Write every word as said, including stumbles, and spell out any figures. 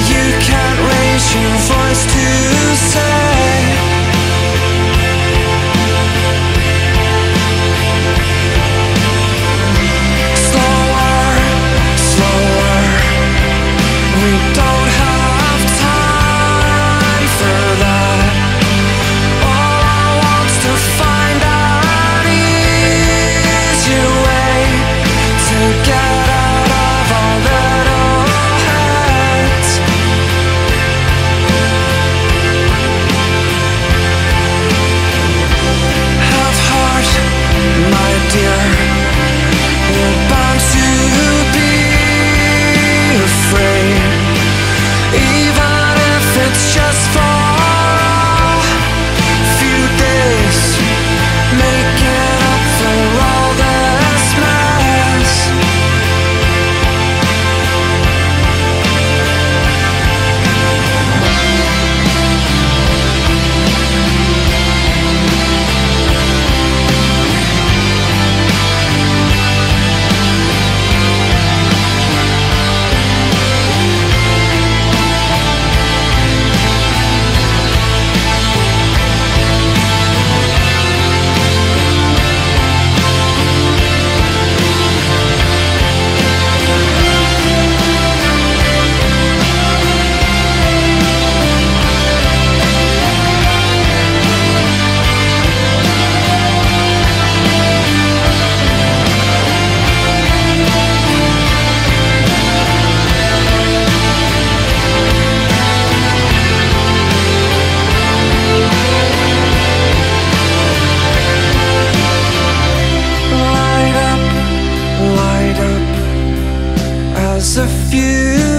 you can't raise your voice to say. Slower, slower, we don't have time for that. All I want's to find an easier way to get out of our little heads. Have heart, my dear, we're bound to be afraid, even if it's just for a few days, making up for all this mess. Light up, light up, as a few